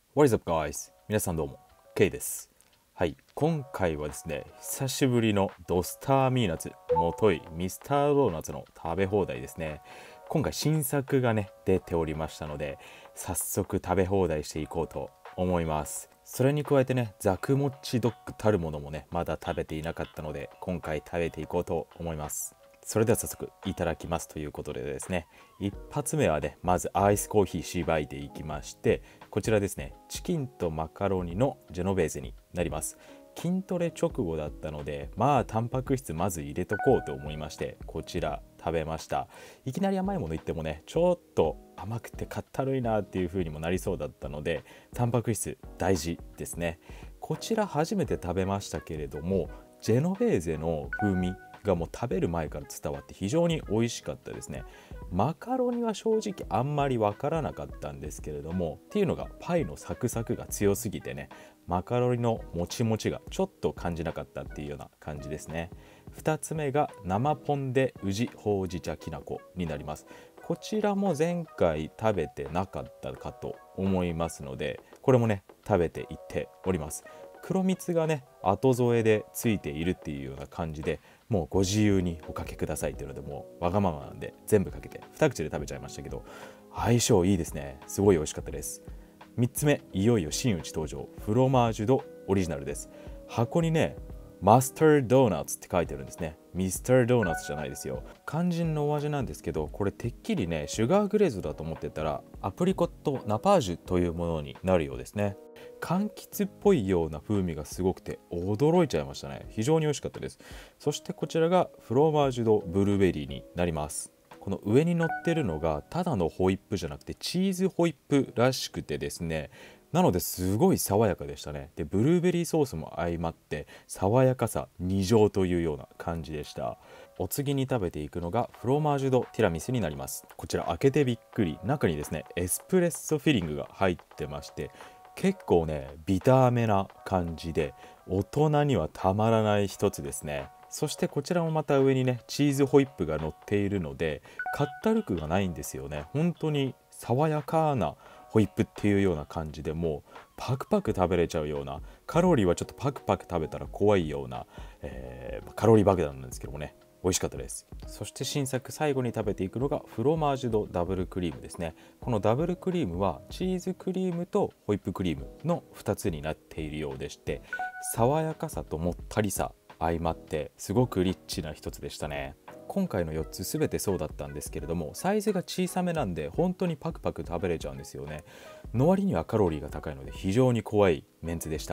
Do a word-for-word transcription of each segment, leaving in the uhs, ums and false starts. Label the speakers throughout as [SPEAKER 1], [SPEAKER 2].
[SPEAKER 1] What is up, guys? 皆さんどうも、K です。はい、今回はですね、久しぶりのドスターミーナッツ、もといミスタードーナツの食べ放題ですね。今回新作がね、出ておりましたので、早速食べ放題していこうと思います。それに加えてね、ザクモッチドッグたるものもね、まだ食べていなかったので、今回食べていこうと思います。それでは早速いただきますということでですね、一発目はね、まずアイスコーヒーしばいていきまして、こちらですね、チキンとマカロニのジェノベーゼになります。筋トレ直後だったので、まあタンパク質まず入れとこうと思いまして、こちら食べました。いきなり甘いもの言ってもね、ちょっと甘くてかったるいなっていう風にもなりそうだったので、タンパク質大事ですね。こちら初めて食べましたけれども、ジェノベーゼの風味がもう食べる前から伝わって非常に美味しかったですね。マカロニは正直あんまりわからなかったんですけれども、っていうのがパイのサクサクが強すぎてね、マカロニのもちもちがちょっと感じなかったっていうような感じですね。ふたつめが生ポンデ宇治ほうじ茶きなこになります。こちらも前回食べてなかったかと思いますので、これもね食べていっております。黒蜜がね後添えでついているっていうような感じで、もうご自由におかけくださいっていうので、もうわがままなんで全部かけて二口で食べちゃいましたけど、相性いいですね。すごい美味しかったです。みっつめ、いよいよ真打ち登場、フロマージュドオリジナルです。箱にねマスタードーナツって書いてるんですね。ミスタードーナツじゃないですよ。肝心のお味なんですけど、これてっきりねシュガーグレーズだと思ってたらアプリコットナパージュというものになるようですね。柑橘っぽいような風味がすごくて驚いちゃいましたね。非常に美味しかったです。そしてこちらがフロマージュドブルーベリーになります。この上に乗ってるのがただのホイップじゃなくてチーズホイップらしくてですね、なのですごい爽やかでしたね。でブルーベリーソースも相まって爽やかさに乗というような感じでした。お次に食べていくのがフロマージュドティラミスになります。こちら開けてびっくり、中にですねエスプレッソフィリングが入ってまして、結構ねビターめな感じで大人にはたまらない一つですね。そしてこちらもまた上にねチーズホイップが乗っているので、かったるくがないんですよね。本当に爽やかなホイップっていうような感じで、もうパクパク食べれちゃうような、カロリーはちょっとパクパク食べたら怖いような、えーカロリー爆弾なんですけどもね、美味しかったです。そして新作最後に食べていくのがフロマージュドダブルクリームですね。このダブルクリームはチーズクリームとホイップクリームのふたつになっているようでして、爽やかさともったりさ相まってすごくリッチな一つでしたね。今回のよっつ全てそうだったんですけれども、サイズが小さめなんで本当にパクパク食べれちゃうんですよね。の割にはカロリーが高いので非常に怖いメンツでした。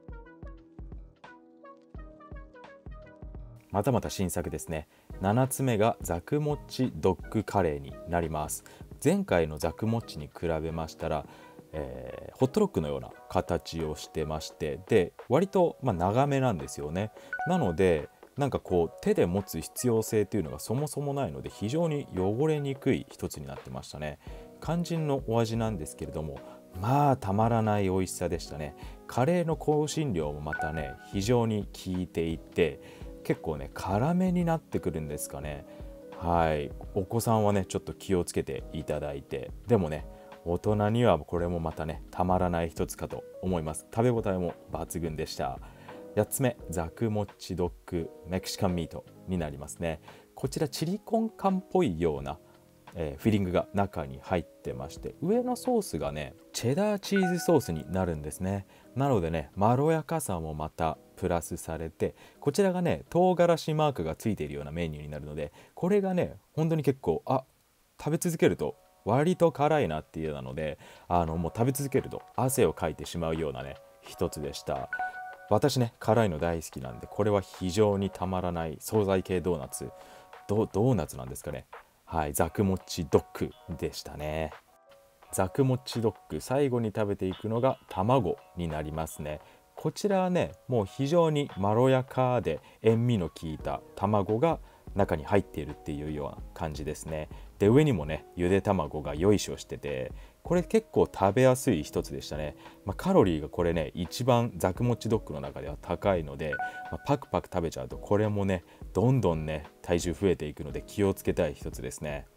[SPEAKER 1] またまた新作ですね。ななつめがザクモッチドッグカレーになります。前回のザクモッチに比べましたら、えーホットロックのような形をしてまして、で割とまあ長めなんですよね。なのでなんかこう手で持つ必要性というのがそもそもないので、非常に汚れにくい一つになってましたね。肝心のお味なんですけれども、まあたまらない美味しさでしたね。カレーの香辛料もまたね非常に効いていて、結構ね辛めになってくるんですかね。はい、お子さんはねちょっと気をつけていただいて、でもね大人にはこれもまたねたまらない一つかと思います。食べ応えも抜群でした。やっつめ、ザクモッチドッグメキシカンミートになりますね。こちらチリコンカンっぽいような、えーフィリングが中に入ってまして、上のソースがねチェダーチーズソースになるんですね。なのでねまろやかさもまたプラスされて、こちらがね唐辛子マークがついているようなメニューになるので、これがね本当に結構あ食べ続けると割と辛いなっていうなので、あのもう食べ続けると汗をかいてしまうようなね一つでした。私ね辛いの大好きなんで、これは非常にたまらない惣菜系ドーナツ、ドドーナツなんですかね。はい、ザクモッチドッグでしたね。ザクモッチドッグ最後に食べていくのが卵になりますね。こちらはねもう非常にまろやかで塩味の効いた卵が中に入っているっていうような感じですね。で上にもねゆで卵がよいしょしてて、これ結構食べやすい一つでしたね。まあ、カロリーがこれね一番ザクモッチドッグの中では高いので、まあ、パクパク食べちゃうとこれもねどんどんね体重増えていくので気をつけたい一つですね。こ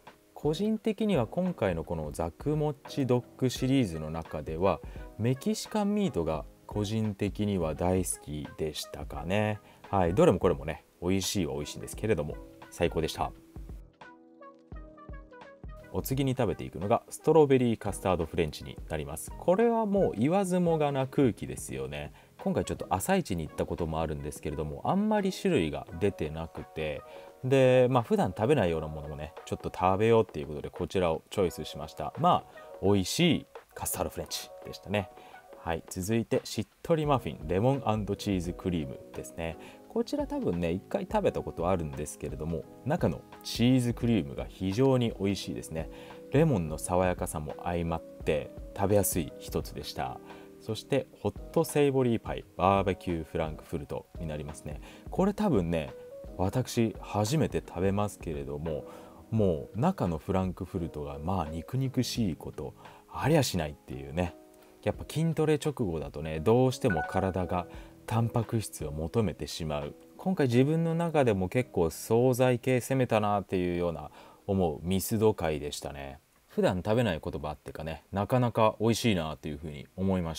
[SPEAKER 1] 個人的には今回のこのザクモッチドッグシリーズの中ではメキシカンミートが個人的には大好きでしたかね。はい、どれもこれもね美味しいは美味しいんですけれども最高でした。お次に食べていくのがストロベリーカスタードフレンチになります。これはもう言わずもがな空気ですよね。今回ちょっと朝市に行ったこともあるんですけれども、あんまり種類が出てなくて、でまあ普段食べないようなものもねちょっと食べようっていうことでこちらをチョイスしました。まあ美味しいカスタードフレンチでしたね。はい、続いてしっとりマフィンレモン&チーズクリームですね。こちら多分ね一回食べたことあるんですけれども、中のチーズクリームが非常に美味しいですね。レモンの爽やかさも相まって食べやすい一つでした。そしてホットセイボリーパイバーベキューフランクフルトになりますね。これ多分ね私初めて食べますけれども、もう中のフランクフルトがまあ肉肉しいことありゃしないっていうね。やっぱ筋トレ直後だとねどうしても体がタンパク質を求めてしまう。今回自分の中でも結構惣菜系攻めたなっていうような思うミスド回でしたね。普段食べない言葉あってかね、なかなか美味しいなっていうふうに思いました。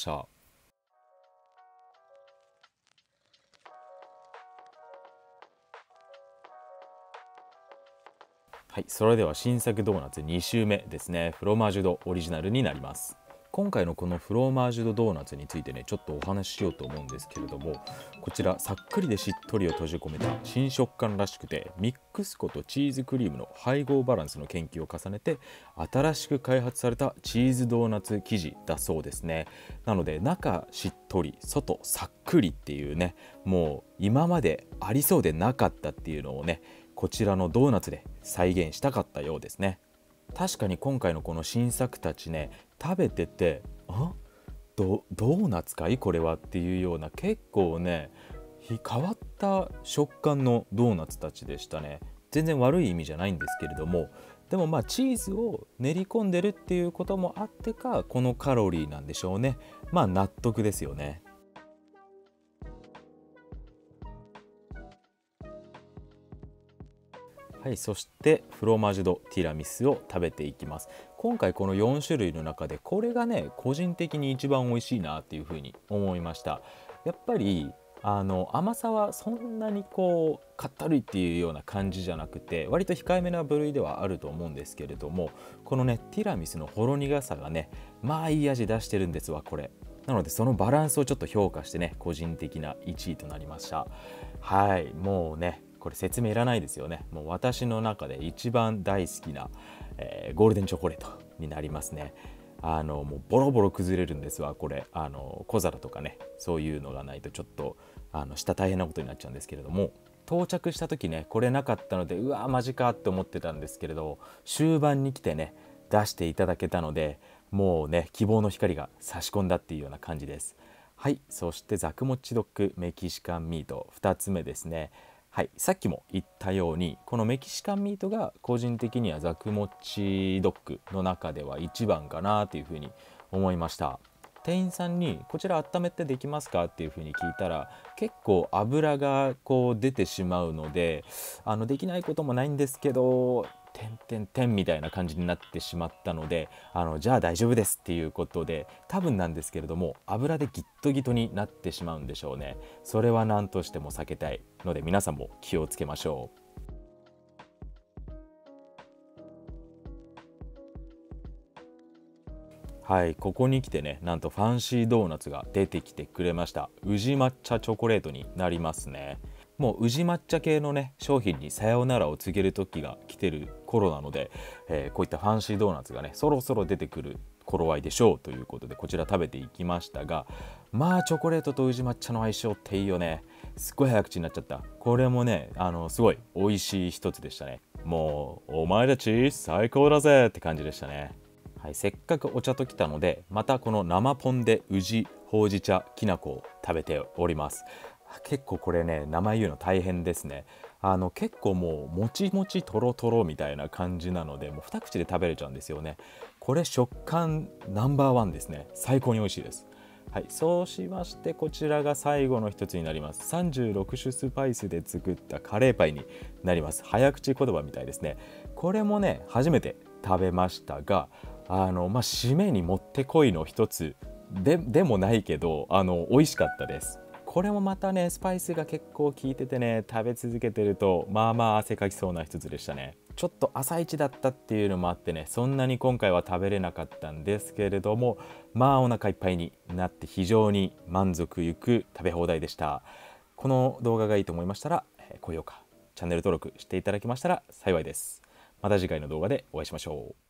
[SPEAKER 1] はい、それでは新作ドーナツに週目ですね。フロマージュドオリジナルになります。今回のこのフロマージュドドーナツについてねちょっとお話ししようと思うんですけれども、こちらさっくりでしっとりを閉じ込めた新食感らしくて、ミックス粉とチーズクリームの配合バランスの研究を重ねて新しく開発されたチーズドーナツ生地だそうですね。なので中しっとり外さっくりっていうね、もう今までありそうでなかったっていうのをねこちらのドーナツで再現したかったようですね。確かに今回のこの新作たちね食べてて、あドドーナツかいこれはっていうような結構ね変わった食感のドーナツたちでしたね。全然悪い意味じゃないんですけれども、でもまあチーズを練り込んでるっていうこともあってかこのカロリーなんでしょうね。まあ納得ですよね。はい、そしてフロマージュドティラミスを食べていきます。今回このよん種類の中でこれがね個人的に一番美味しいなっていうふうに思いました。やっぱりあの甘さはそんなにこうかったるいっていうような感じじゃなくて、割と控えめな部類ではあると思うんですけれども、このねティラミスのほろ苦さがねまあいい味出してるんですわこれ。なのでそのバランスをちょっと評価してね個人的ないちいとなりました。はい、もうねこれ説明いらないですよね。もう私の中で一番大好きな、えーゴールデンチョコレートになりますね。あのもうボロボロ崩れるんですわこれ。あの小皿とかねそういうのがないとちょっとあの下大変なことになっちゃうんですけれども、到着した時ねこれなかったのでうわマジかって思ってたんですけれど、終盤に来てね出していただけたのでもうね希望の光が差し込んだっていうような感じです。はい、そしてザクモッチドッグメキシカンミートふたつめですね。はい、さっきも言ったようにこのメキシカンミートが個人的にはザクモッチドッグの中では一番かなというふうに思いました。店員さんにこちら温めてできますかっていうふうに聞いたら、結構油がこう出てしまうのであのできないこともないんですけど点点点みたいな感じになってしまったので、あのじゃあ大丈夫ですっていうことで、多分なんですけれども油でギットギトになってしまうんでしょうね。それは何としても避けたいので皆さんも気をつけましょう。はい、ここに来てねなんとファンシードーナツが出てきてくれました。宇治抹茶チョコレートになりますね。もう宇治抹茶系のね商品にさよならを告げる時が来てる頃なので、えーこういったファンシードーナツがねそろそろ出てくる頃合いでしょうということでこちら食べていきましたが、まあチョコレートと宇治抹茶の相性っていいよね。すっごい早口になっちゃった。これもねあのすごい美味しい一つでしたね。もうお前たち最高だぜって感じでしたね。はい、せっかくお茶ときたのでまたこの生ポンで宇治ほうじ茶きな粉を食べております。結構これね名前言うの大変ですね。あの結構もうもちもちとろとろみたいな感じなのでもう二口で食べれちゃうんですよね。これ食感ナンバーワンですね。最高に美味しいです。はい、そうしましてこちらが最後の一つになります。さんじゅうろく種スパイスで作ったカレーパイになります。早口言葉みたいですね。これもね初めて食べましたが、あのまあ締めにもってこいの一つででもないけど、あの美味しかったです。これもまたねスパイスが結構効いててね、食べ続けてるとまあまあ汗かきそうな一つでしたね。ちょっと朝一だったっていうのもあってね、そんなに今回は食べれなかったんですけれども、まあお腹いっぱいになって非常に満足いく食べ放題でした。この動画がいいと思いましたら、えー高評価チャンネル登録していただけましたら幸いです。また次回の動画でお会いしましょう。